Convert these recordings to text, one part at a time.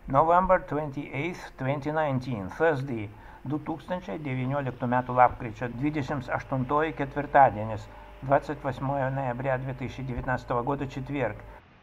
November 28, 2019, Thursday, 2019 m. lapkričio 28 ketvirtadienis, 28 ноября 2019 года четверг.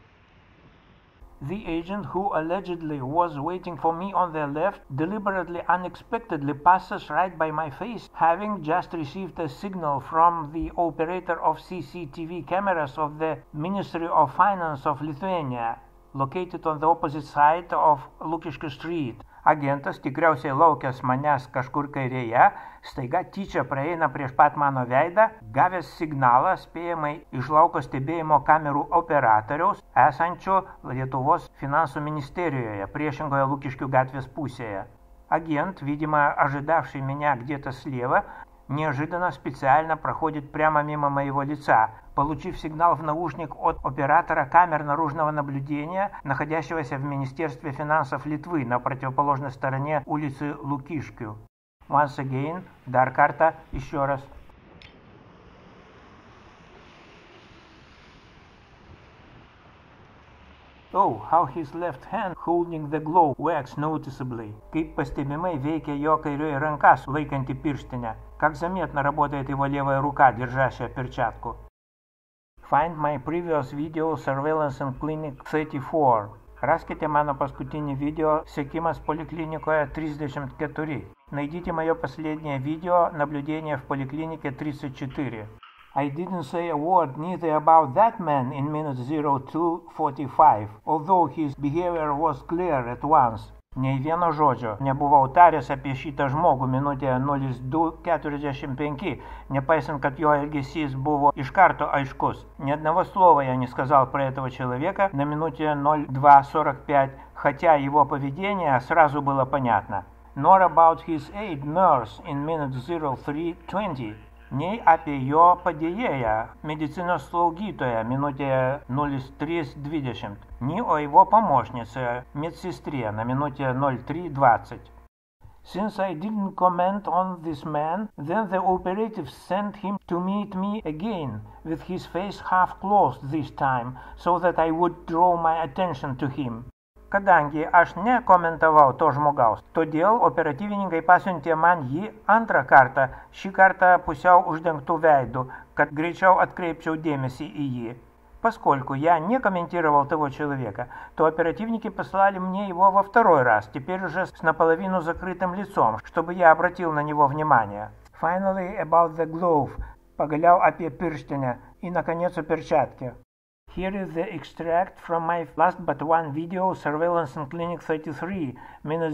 The agent who allegedly was waiting for me on the left deliberately unexpectedly passes right by my face, having just received a signal from the operator of CCTV cameras of the Ministry of Finance of Lithuania, located on the opposite side of Lukiškių Street. Agentas, tikriausiai laukęs manęs kažkur kairėje, staiga tyčia praeina prieš pat mano veidą, gavęs signalą spėjamai iš lauko stebėjimo kamerų operatoriaus, esančio Lietuvos finansų ministerijoje, приešingoje Лукишкю gatvės pusėje. Агент, видимо, ожидавший меня где-то слева, неожиданно специально проходит прямо мимо моего лица, получив сигнал в наушник от оператора камер наружного наблюдения, находящегося в Министерстве финансов Литвы на противоположной стороне улицы Лукишкю. Once again, dar kartą, еще раз. Oh, how his left hand holding the glove wags noticeably. Kaip pastebimai veikia jo kairioji ranка, laikanti pirštinę. Как заметно работает его левая рука, держащая перчатку. Find my previous video Surveillance in Clinic 34. Раскite mano paskutinį video Sekimas poliklinikoje 34. Найдите мое последнее видео Наблюдение в поликлинике 34. I didn't say a word neither about that man in minute 02:45, although his behavior was clear at once. Nei vieno žodžio nebuvau taręs apie šitą žmogų minutėje 02:45, nepaisant, kad jo elgesys buvo iš карто aiškus. Ни одного слова я не сказал про этого человека на минуте 02:45, хотя его поведение сразу было понятно. Nor about his aide nurse in minute 03:20. Nei apie jo padėjėją, medicinos slaugytoją minutėje 03:20, nei o его помощнице, медсестре на минуте 03:20. Since I didn't comment on this man, then the operative sent him to meet me again, with his face half closed this time, so that I would draw my attention to him. Kadangi aš nekomentavau to žmogaus, todėl operatyvininkai pasiuntė man jį antrą kartą, šį kartą pusiau uždengtų veidų, kad гречau открепчau дėмesį į jį. Поскольку я не комментировал того человека, то оперативники послали мне его во второй раз, теперь уже с наполовину закрытым лицом, чтобы я обратил на него внимание. Finally, about the glove. Погалял apie pirštinę и, наконец, о перчатке. Here is the extract from my last but one video Surveillance in Clinic 33, minute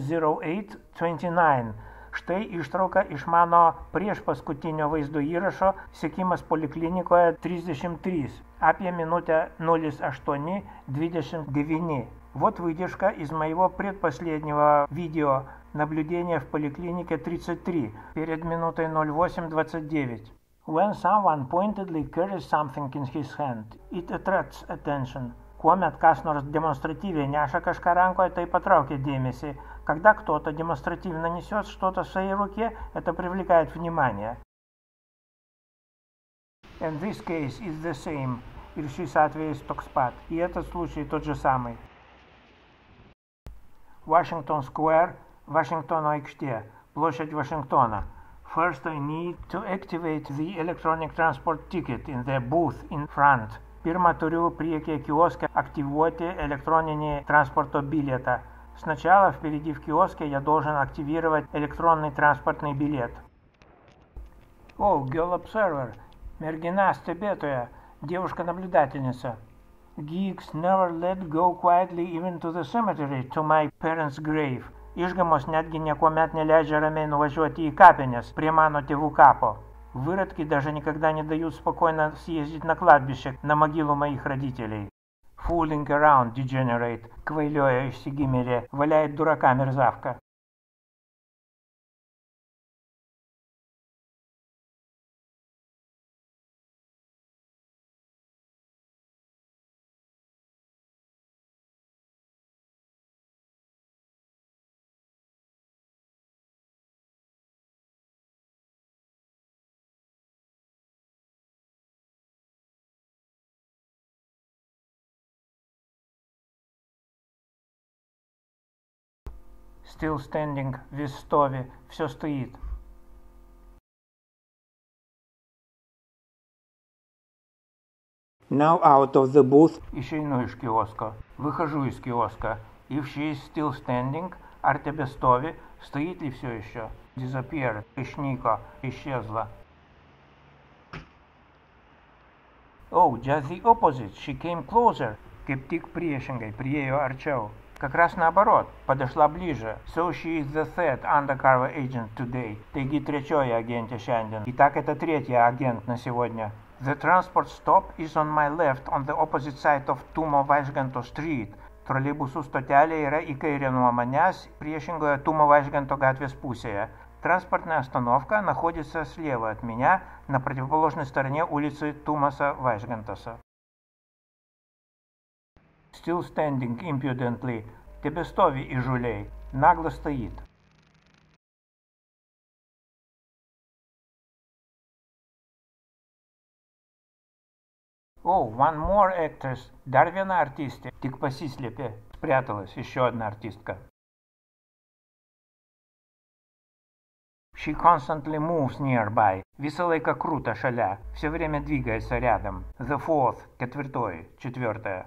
08:29. Štai ištrauka iš mano priešpaskutinio vaizdo įrašo Sekimas poliklinikoje 33, apie минутę 08:29. Вот выдержка из моего предпоследнего видео Наблюдение в поликлинике 33, перед минутой 08:29. When someone pointedly carries something in his hand, it attracts attention. Kuomet kas nors демонстративно неша kažką rankoje, tai patraukia дėmesį. Когда кто-то демонстративно несет что-то в своей руке, это привлекает внимание. And this case is the same. Ir šis atvejis toks pat. И этот случай тот же самый. Washington Square, Вашингтоно aikštė, площадь Вашингтона. First, I need to activate the electronic transport ticket in the booth in front. Pirma, turiu priekyje kioske активировать электронный транспорто билета. Сначала впереди в киоске я должен активировать электронный транспортный билет. Oh, girl observer. Mergina stebėtoja. Девушка-наблюдательница. Geeks never let go quietly even to the cemetery, to my parents' grave. Išgamos netgi niekuomet neleidžia ramiai nuvažiuoti į kapines prie mano tėvų kapo. Выродки даже никогда не дают спокойно съездить на кладбище, на могилу моих родителей. Fooling around, degenerate, квайлёя išsigimėlė, валяет дурака мерзавка. Still standing with Stovi. Все стоит. Now out of the booth. Еще ину из киоска. Выхожу из киоска. If she is still standing, Артебе Стови, стоит ли все еще? Disappeared. Ишника. Исчезла. Oh, just the opposite. She came closer. Kaip tik priešingai, priėjo arčiau. Как раз наоборот, подошла ближе. So she is the third undercover agent today. Taigi trečioji agentė šiandien. Итак, это третья агент на сегодня. The transport stop is on my left on the opposite side of Tumo Vaižganto Street. Troleibusų stotelė yra į kairę nuo manęs, приešingoje Тумо Вайжганто gatvės pusėje. Транспортная остановка находится слева от меня, на противоположной стороне улицы Тумаса Вайжгантаса. Still standing impudently. Тебестови įžūliai. Нагло стоит. Oh, one more actress. Dar viena артистė. Tik pasislėpė. Спряталась. Еще одна артистка. She constantly moves nearby. Visą laiką круто шаля. Все время двигается рядом. The fourth. Четвертая.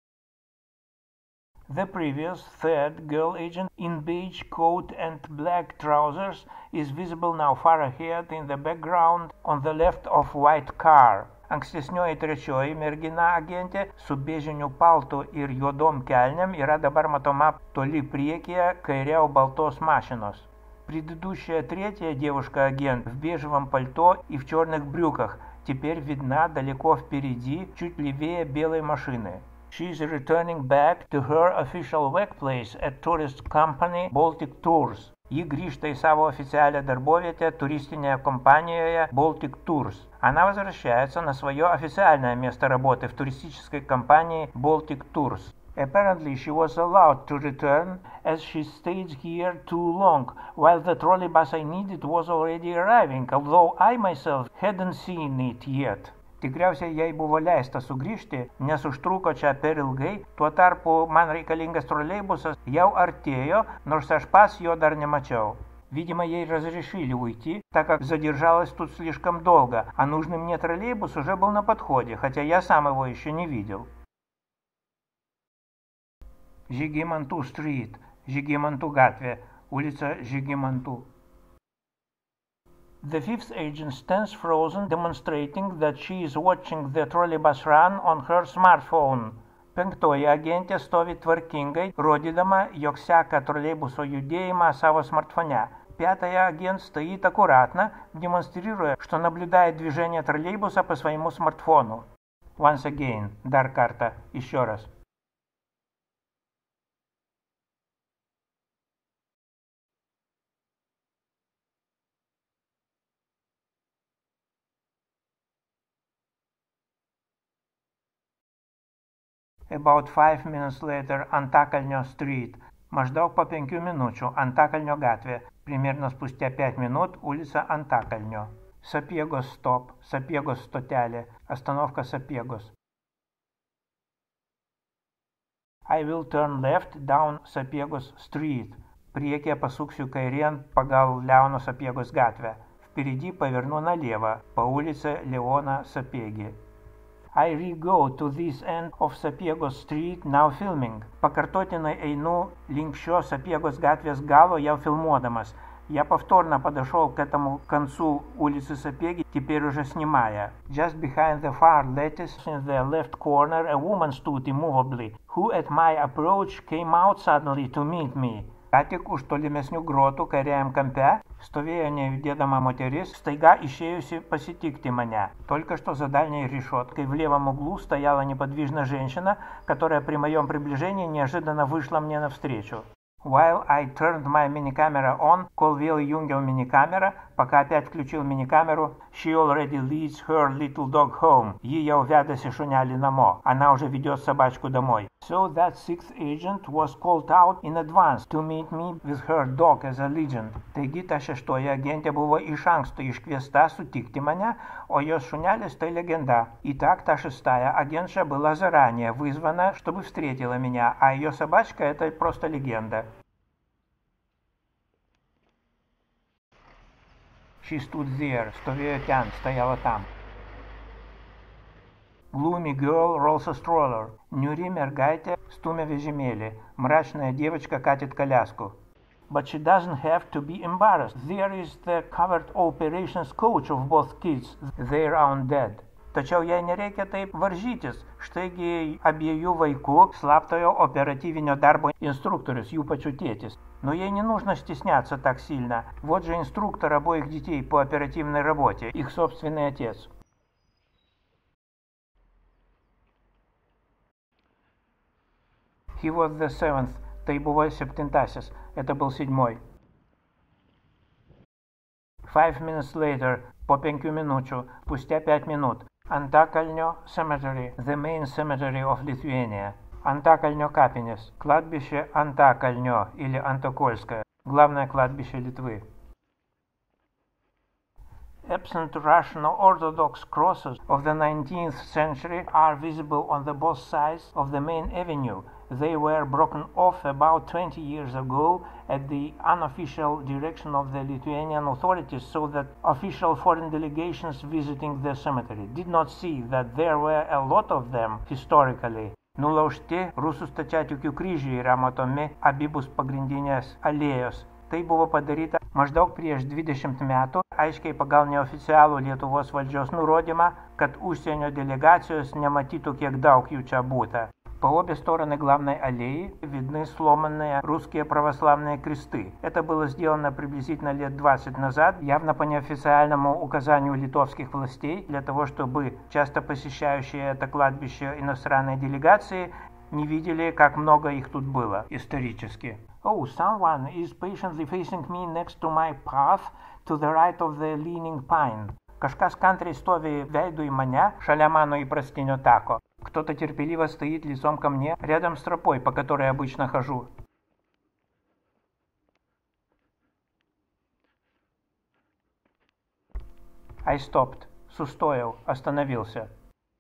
The previous, third girl agent in beige coat and black trousers is visible now far ahead in the background on the left of white car. Ankstesnioji trečioji mergina agentė su bežiniu paltu ir juodom kelnėm yra dabar matoma toli priekyje kairiau baltos машинос. Предыдущая третья девушка-агент в бежевом пальто и в черных брюках теперь видна далеко впереди, чуть левее белой машины. She is returning back to her official workplace at tourist company Baltic Tours. Ji grįžta į savo официальную darbovietę туристinėje компаниjoje Baltic Tours. Она возвращается на свое официальное место работы в туристической компании Baltic Tours. Apparently she was allowed to return as she stayed here too long, while the trolleybus I needed was already arriving, although I myself hadn't seen it yet. Tikriausiai jai buvo leista sugrįžti, nes užtruko čia per ilgai, tuo tarpu man reikalingas троллейбусas jau artėjo, nors aš pats jo dar немачал. Видимо, ей разрешили уйти, так как задержалась тут слишком долго, а нужный мне троллейбус уже был на подходе, хотя я сам его еще не видел. Žygimantų Street, Žygimantų gatvė, улица Žygimantų. The fifth agent stands frozen, demonstrating that she is watching the trolleybus run on her smartphone. Penktoji agentė stovi tvarkingai, rodydama, jog seka троллейбусо judėjimą savo смартфоне. Пятая агент стоит аккуратно, демонстрируя, что наблюдает движение троллейбуса по своему смартфону. Once again, дар карта, еще раз. About 5 minutes later, Antakalnio Street. Maždaug po 5 minučių Antakalnio gatvė. Примерно спустя 5 минут улица Antakalnio. Sapiegos stop, Sapiegos stotelė, остановка Sapiegos. I will turn left down Sapiegos Street. Priekyje pasuksiu kairėn pagal Leono Sapiegos gatvę. Впереди поверну налево, по улице Леона Сапеги. I re-go to this end of Sapiegos Street, now filming. Pakartotinai einu link šio Sapiegos gatvės galo, jau filmuodamas. Я повторно подошел к этому концу улицы Сапеги, теперь уже снимая. Just behind the far lattice in the left corner, a woman stood immovably, who at my approach came out suddenly to meet me. Ką tik už tolimesnių grotų kairiajam kampe stovėjo nejudėdama мотерис, стaiga išėjusi pasitikti меня. Только что за дальней решеткой в левом углу стояла неподвижная женщина, которая при моем приближении неожиданно вышла мне навстречу. While I turned my minicamera on, кол вел юнгел minicamera, пока опять включил minicамеру, she already leads her little dog home. Ji jau vedasi šunelį namo. Она уже ведет собачку домой. So that sixth agent was called out in advance to meet me with her dog as a legend. Taigi ta šeštoji agentė buvo iš anksto iškviesta sutikti mane, o jos šunelis tai легенда. Итак, та шестая агентша была заранее вызвана, чтобы встретила меня, а ее собачка это просто легенда. She stood there. Stovėjo ten, stojala tam. Gloomy girl rolls a stroller. Niūri mergaitė stumia vežimėlį. Мрачная девочка катит коляску. But she doesn't have to be embarrassed. There is the covert operations coach of both kids. They're on dead. Tačiau jai nereikia taip varžytis. Štaigi abiejų vaikų слабтое оперативное дарбо инструкторис, jų pačių tėtis. Но ей не нужно стесняться так сильно. Вот же инструктор обоих детей по оперативной работе, их собственный отец. He was the seventh. Tai buvo septintasis. Это был седьмой. 5 minutes later. По 5 minučių. Спустя 5 минут. Antakalnio Cemetery. The main cemetery of Lithuania. Antakalnio капинės. Кладбище Antakalnio или Антокольское. Главное кладбище Литвы. Absent Russian Orthodox crosses of the 19th century are visible on the both sides of the main avenue. They were broken off about 20 years ago at the unofficial direction of the Lithuanian authorities so that official foreign delegations visiting the cemetery did not see that there were a lot of them historically. Nulaužti rusų stačiatikių kryžiai yra matomi abipus pagrindinės alėjos. Tai buvo padaryta maždaug prieš 20 metų, aiškiai pagal neoficialų Lietuvos valdžios nurodymą, kad užsienio делегациos нematytų, kiek daug jų čia būta. По обе стороны главной аллеи видны сломанные русские православные кресты. Это было сделано приблизительно лет 20 назад, явно по неофициальному указанию литовских властей, для того, чтобы часто посещающие это кладбище иностранные делегации не видели, как много их тут было исторически. Oh, someone is patiently facing me next to my path to the right of the leaning pine. Kažkas kantriai stovi veidu į mane, šalia mано įprastinio tako. Кто-то терпеливо стоит лицом ко мне, рядом с тропой, по которой обычно хожу. I stopped. Сустоял, остановился.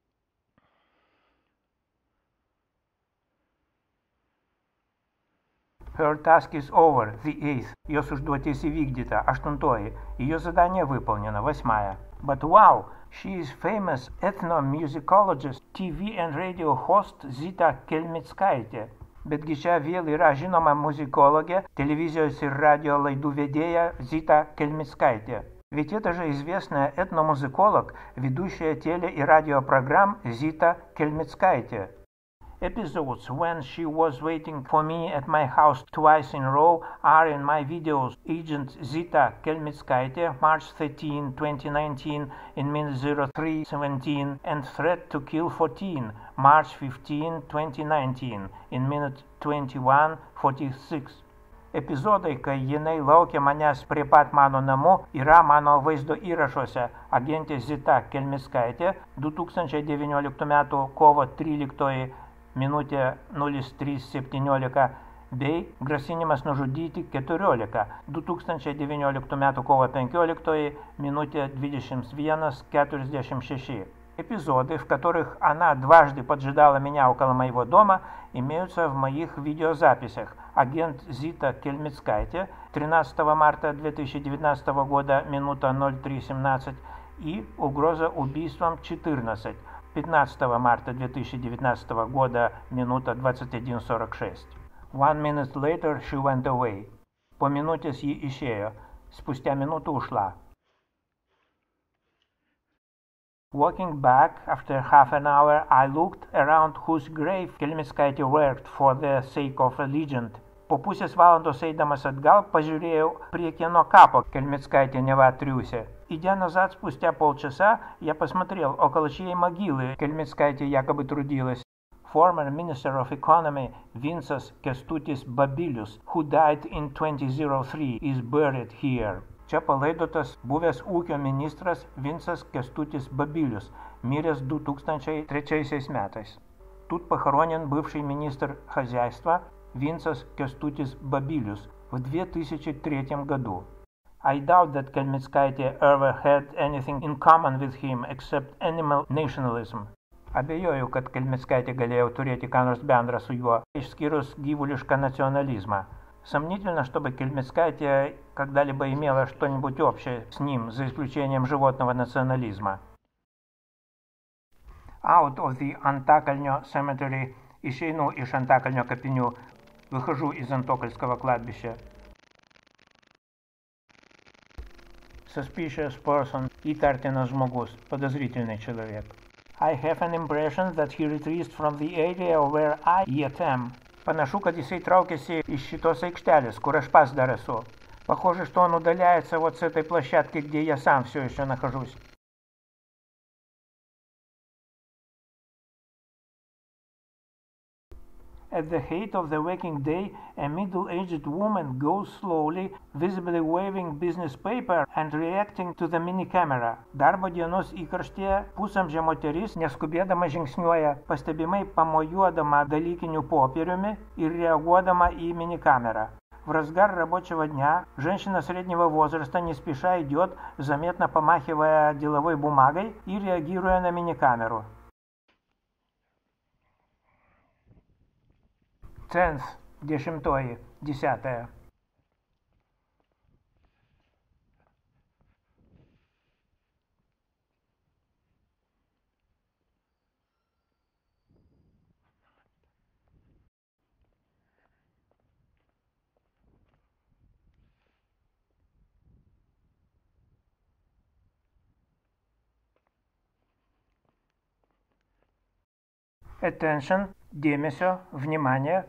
Her task is over, the 8th. Jos užduotis įvykdyta, 8. Ее задание выполнено, 8. But wow, she is famous ethnomusicologist, TV and radio host Zita Kelmickaitė. Betgi čia vėl yra žinoma muzikologė, televizijos ir radio laidų vedėja Zita Kelmickaitė. Ведь это же известная этномузыколог, ведущая теле- и радиопрограмм Zita Kelmickaitė. Episodes when she was waiting for me at my house twice in a row are in my videos Agent Zita Kelmickaitė, March 13, 2019 in minute 03:17 and Threat to Kill 14, March 15, 2019 in minute 21:46. Epizodai, kai jinai laukia manęs prie pat mano namų, yra mano vaizdo įrašuose. Agentė Zita Kelmickaitė 2019 m. kovo 13 minutė 03:17 bei grasinimas nužudyti 14 2019 m. kovo 15 minutė 21:46. Эпизоды, в которых она дважды поджидала меня около моего дома, имеются в моих видеозаписях. Агент Зита Kelmickaitė 13 марта 2019 года, минута 03:17 и угроза убийством 14, 15 марта 2019 года, минута 21:46. 1 minute later she went away. По минутės ji išėjo. Спустя минуту ушла. Walking back after half an hour, I looked around whose grave Kelmickaitė worked for the sake of a legend. Po pusės valandos eidamas atgal, pažiūrėjau, prie kieno капо Kelmickaitė нева triūsė. Идя назад спустя полчаса, я посмотрел, около чьей могилы Kelmickaitė якобы трудилась. Former Minister of Economy Vincas Kęstutis Babilius, who died in 2003, is buried here. Čia palaidotas buvęs ūkio ministras Vincas Kęstutis Babilius, miręs 2003 metais. Тут похоронен бывший министр хозяйства Vincas Kęstutis Babilius в 2003 году. I doubt that Kelmickaitė ever had anything in common with him except animal nationalism. Abejoju, kad Kelmickaitė galėjo turėti ką nors bendra su juo, išskyrus gyvulišką nacionalizmą. Сомнительно, чтобы Кельмецкая когда-либо имела что-нибудь общее с ним, за исключением животного национализма. Out of the Антакольнё Cemetery, ищейну iš Антакольнё kapinių, выхожу из Антокольского кладбища. Suspicious person, įtartinas žmogus, подозрительный человек. I have an impression that he retreated from the area where I yet am. Panašu, kad jisai traukiasi iš šitos aikštelės, kur aš pats dar esu. Похоже, что он удаляется вот с этой площадки, где я сам все еще нахожусь. At the height of the working day, a middle-aged woman goes slowly, visibly waving business paper and reacting to the mini-camera. Darbo dienos įkarštyje pusamžė moteris neskubėdama žingsniuoja, pastebimai pamojuodama dalykiniu popieriumi ir реагуодама į mini-камеру. В разгар рабочего дня женщина среднего возраста не спеша идет, заметно помахивая деловой бумагой и реагируя на mini-камеру. 10th, 10. Attention, dėmesio, внимание.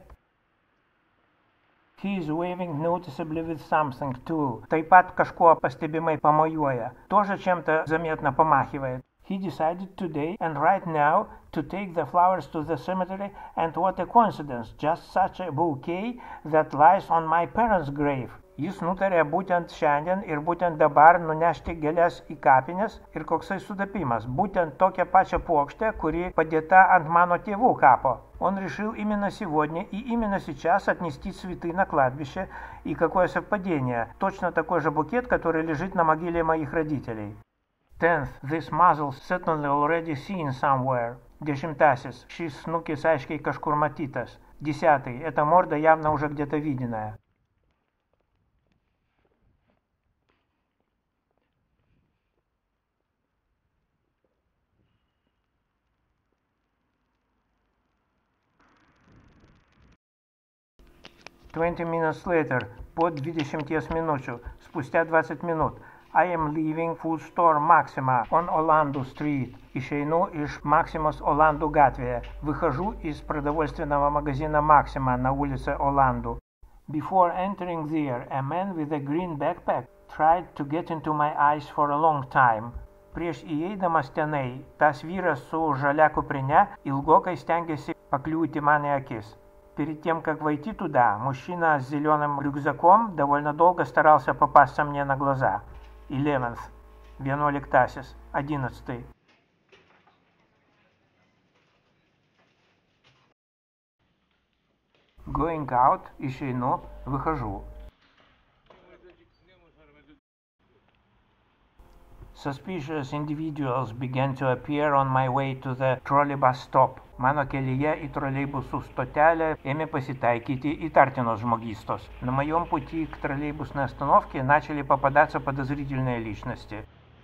He is waving noticeably with something too. Taip pat kažkuo pastebimai pamojuoja. Тоже чем-то заметно помахивает. He decided today and right now to take the flowers to the cemetery, and what a coincidence, just such a bouquet that lies on my parents' grave. Jis nutarė būtent šiandien ir būtent dabar nunešti gėles į kapines ir koksai sutapimas, būtent tokią pačią puokštę, kuri padėta ant mano tėvų капо. Он решил именно сегодня и именно сейчас отнести цветы на кладбище, и какое совпадение, точно такой же букет, который лежит на могиле моих родителей. 10th, this muzzle certainly already seen somewhere. 10. Šis snukis aiškiai kažkur matytas. 10. Эта морда явно уже где-то виденная. "20 minutes later, по 20 minučių, спустя 20 минут, I am leaving food store Maxima on Olandų Street. Išeinu iš Максимos Olandų gatvėje. Выхожу из продовольственного магазина Maxima на улице Olandų. Before entering there, a man with a green backpack tried to get into my eyes for a long time. Prieš įeidamas tenai, tas vyras su žalia kuprine ilgokai stengiasi pakliūti man į akis. Перед тем, как войти туда, мужчина с зеленым рюкзаком довольно долго старался попасться мне на глаза. 11. 11. Going out, išeinu, выхожу. Suspicious individuals began to appear on my way to the trolleybus stop. Mano kelyje į троллейбусų stotelę ėmė pasitaikyti įtartinos žmогистос. На моем пути к троллейбусной остановке начали попадаться подозрительные личности.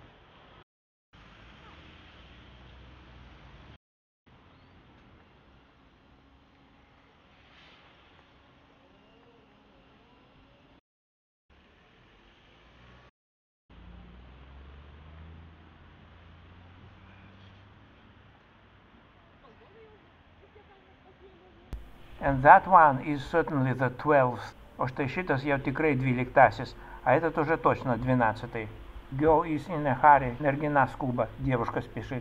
And that one is certainly the 12th. O štai šitas jau tikrai 12, а этот уже точно 12. Girl is in a hurry. Mergina skuba. Девушка спешит.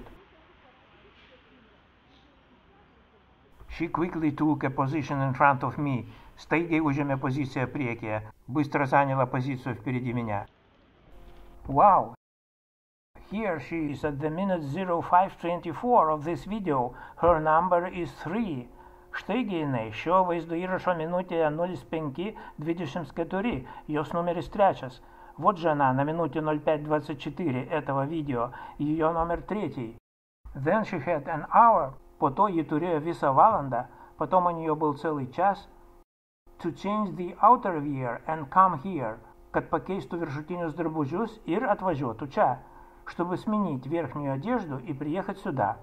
She quickly took a position in front of me. Staigiai užėmė poziciją priekyje. Быстро заняла позицию впереди меня. Wow! Here she is at the minute 0524 of this video. Her number is 3. Štaigi jinai, šio vaizdo įrašo minutėje 05:24, jos numeris 3. Вот же она на минуте 05:24 этого видео, ее номер 3. Then she had an hour, по то ji turėjo visą valandą, потом у нее был целый час. to change the outerwear and come here, kad pakeistų viršutinius drabužius ir atvažiuotų čia, чтобы сменить верхнюю одежду и приехать сюда.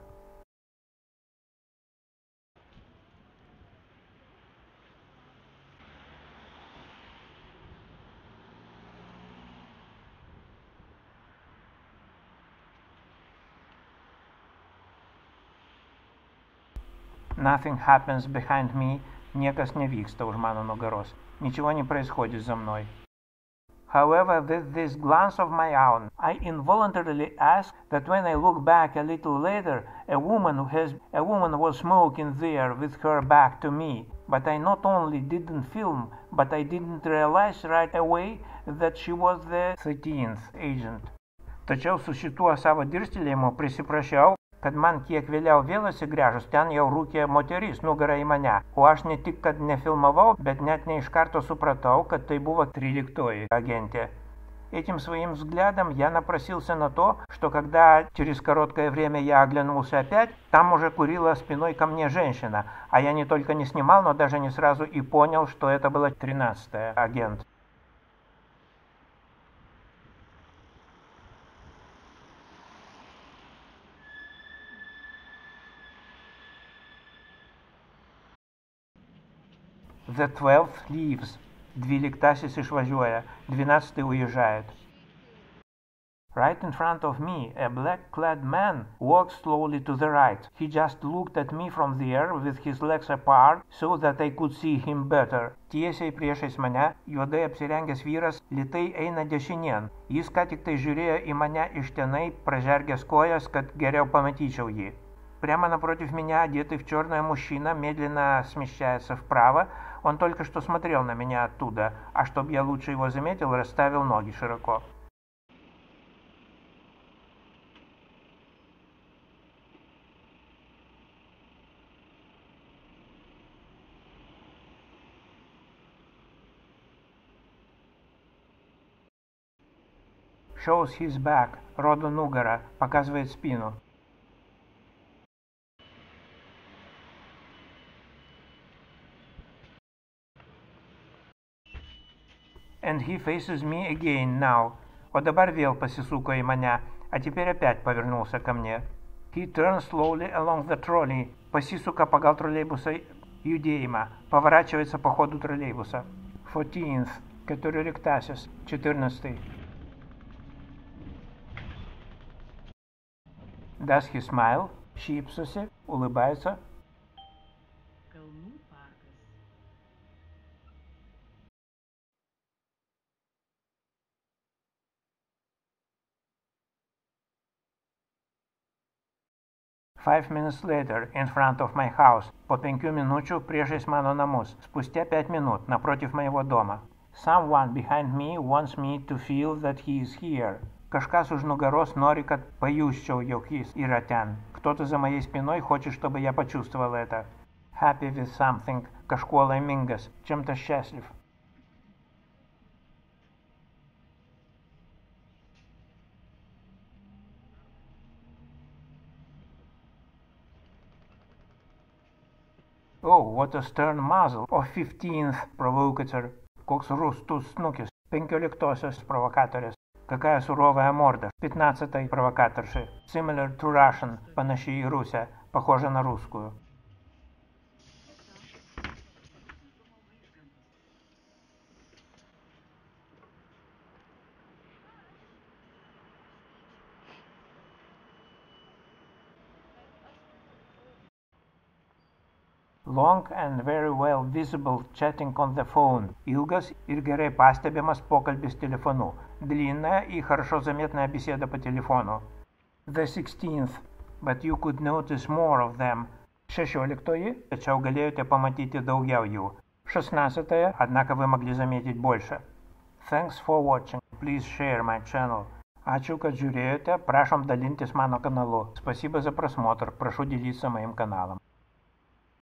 Nothing happens behind me. Niekas nevyksta už mano nugaros. Ничего не происходит за мной. However, with this glance of my own, I involuntarily ask that when I look back a little later, a woman was smoking there with her back to me. But I not only didn't film, but I didn't realize right away that she was the 13th agent. Tačiau su šituo savo dirstelėjimu prisiprašiau, kad man kiek vėliau vėl atsigręžus, ten jau rūkė moteris nugara į mane, o aš ne tik kad nefilmavau, bet net не iš карто supratau, kad tai buvo 13-й агентė. Этим своим взглядом я напросился на то, что когда через короткое время я оглянулся опять, там уже курила спиной ко мне женщина, а я не только не снимал, но даже не сразу и понял, что это была 13-й агент. The 12th leaves. 12-sis išvažiuoja. 12-й уезжает. Right in front of me, a black-clad man walked slowly to the right. He just looked at me from there with his legs apart so that I could see him better. Tiesiai priešais mane, juodai apsirengęs vyras lėtai eina dešinėn. Jis ką tik tai žiūrėjo į mane iš tenai, pražergęs kojas, kad geriau пamatyčiau jį. Прямо напротив меня, одетый в черное мужчина, медленно смещается вправо. Он только что смотрел на меня оттуда, а чтобы я лучше его заметил, расставил ноги широко. Shows his back, роду нугара, показывает спину. And he faces me again now. O dabar vėl pasisuko į mane, а теперь опять повернулся ко мне. He turns slowly along the trolley. Pasisuka pagal троллейбуса judėjimą. Поворачивается по ходу троллейбуса. 14th. 14-sis. 14. Does he smile? Šypsosi, улыбается. 5 minutes later, in front of my house. Po 5 minučių priešais mano namus. Spustя 5 минут, напротив моего дома. Someone behind me wants me to feel that he is here. Kažkas už nugaros nori, kad pajusčiau, jog jis yra ten. Кто-то за моей спиной хочет, чтобы я почувствовал это. Happy with something. Kažkuo laimingas. Чем-то счастлив. Oh, what a stern muzzle of 15th provocator. Koks rūstus snukis. 15-osios provokatorės. Какая суровая морда. 15-й провокаторши. Similar to Russian. Пanašiai į Rusę. Похожа на русскую. Long and very well visible chatting on the phone. Ilgas ir gerai pastebimas pokalbis telefonu. Длинная и хорошо заметная беседа по телефону. The 16th. But you could notice more of them. 16-ї, tačiau galėjote pamatyti daugiau jų. 16-я, однако вы могли заметить больше. Thanks for watching. Please share my channel. Ačiū, kad žiūrėjote. Prašom dalintis mano kanalu. Спасибо за просмотр. Прошу делиться моим каналом.